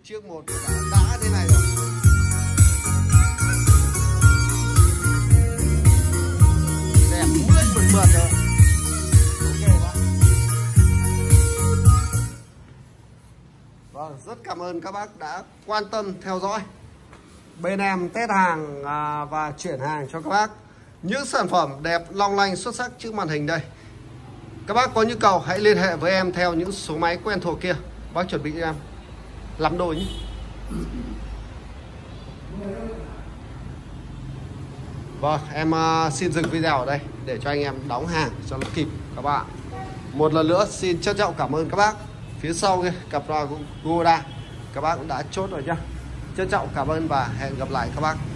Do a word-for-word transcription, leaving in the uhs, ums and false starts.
chiếc một đã, đã thế này rồi. Đẹp mướt mượt mượt rồi. Ok quá. Vâng, rất cảm ơn các bác đã quan tâm theo dõi. Bên em test hàng à, và chuyển hàng cho các bác những sản phẩm đẹp long lanh xuất sắc trước màn hình đây. Các bác có nhu cầu hãy liên hệ với em theo những số máy quen thuộc kia. Bác chuẩn bị cho em lắm đôi nhé. Vâng, em uh, xin dừng video ở đây để cho anh em đóng hàng cho nó kịp các bạn. Một lần nữa xin trân trọng cảm ơn các bác. Phía sau kia cặp loa Goda các bác cũng đã chốt rồi nhá. Trân trọng cảm ơn và hẹn gặp lại các bác.